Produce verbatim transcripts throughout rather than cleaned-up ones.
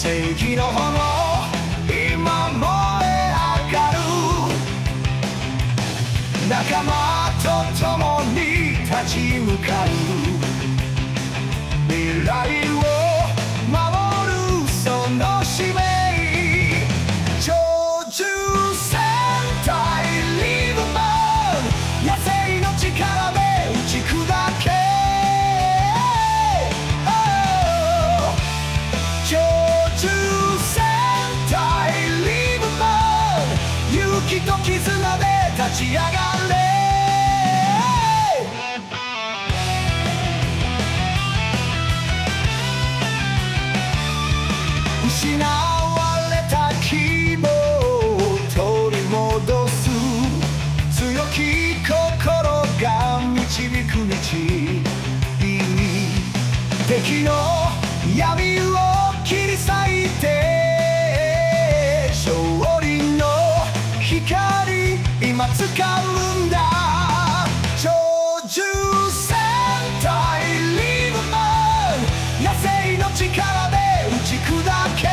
正義の炎今燃え上がる仲間と共に立ち向かう未来を守るその使命超獣戦隊リブマン野生の力で打ち砕け超獣戦隊リブマン勇気と絆で立ち上がれ失われた希望を取り戻す強き心が導く道敵の闇を切り裂いて勝利の光今掴むんだ超獣戦隊リブマン野生の力で打ち砕け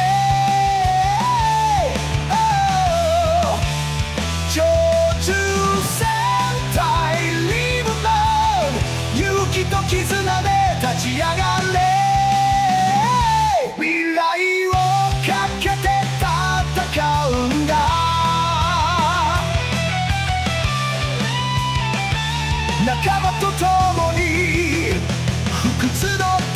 超獣戦隊リブマン勇気と絆で立ち上がれ未来をかけて戦うんだ仲間と共に不屈の